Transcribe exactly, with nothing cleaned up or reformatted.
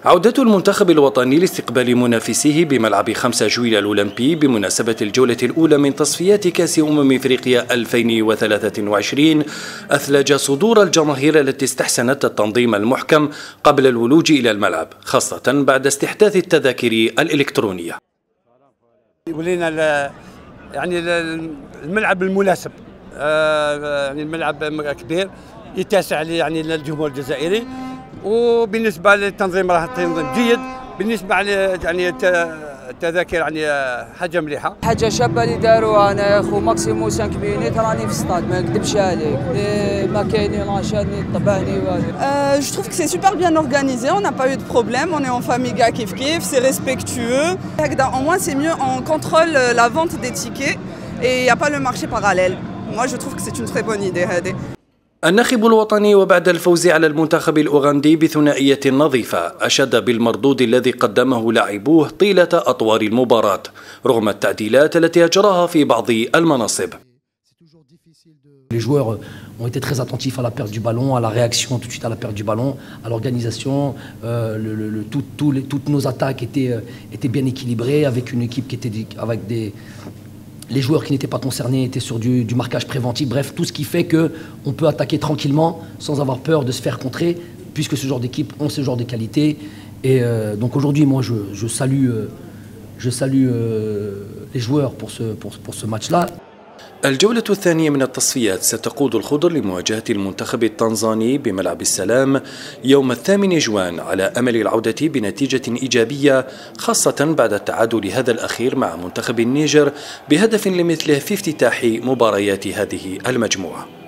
عودة المنتخب الوطني لاستقبال منافسيه بملعب خمسة جويل الأولمبي بمناسبة الجولة الأولى من تصفيات كأس أمم إفريقيا ألفين وثلاثة وعشرين أثلج صدور الجماهير التي استحسنت التنظيم المحكم قبل الولوج إلى الملعب، خاصة بعد استحداث التذاكر الإلكترونية. ولينا يعني الملعب المناسب، يعني الملعب كبير يتسع يعني للجمهور الجزائري، وبالنسبه للتنظيم راه تنظيم جيد. بالنسبه يعني التذاكر يعني حاجه مليحه، حاجه شابه اللي داروها. انا يا خو ماكسيموم خمسة مينيت راني في الستاد، ما نكذبش عليك، ما كاينين لاشاني طبعني والو. Je trouve que c'est super bien organisé, on n'a pas eu de problème, on est en famille kif kif, c'est respectueux. Au moins c'est mieux, on contrôle la vente des tickets et il n'y a pas le marché parallèle. Moi je trouve que c'est une très bonne idée. الناخب الوطني وبعد الفوز على المنتخب الأوغندي بثنائية نظيفة أشاد بالمردود الذي قدمه لاعبوه طيلة أطوار المباراة رغم التعديلات التي أجراها في بعض المناصب. Les joueurs ont été très attentifs à la perte du ballon, à la réaction tout de suite à la perte du ballon, à l'organisation. Euh, le, le, le, tout, tout les, toutes nos attaques étaient, étaient bien équilibrées avec une équipe qui était avec des... Les joueurs qui n'étaient pas concernés étaient sur du, du marquage préventif, bref, tout ce qui fait qu'on peut attaquer tranquillement sans avoir peur de se faire contrer, puisque ce genre d'équipe ont ce genre de qualité. Et euh, donc aujourd'hui, moi, je, je salue, euh, je salue euh, les joueurs pour ce, pour, pour ce match-là. الجولة الثانية من التصفيات ستقود الخضر لمواجهة المنتخب التنزاني بملعب السلام يوم الثامن جوان على أمل العودة بنتيجة إيجابية، خاصة بعد التعادل هذا الأخير مع منتخب النيجر بهدف لمثله في افتتاح مباريات هذه المجموعة.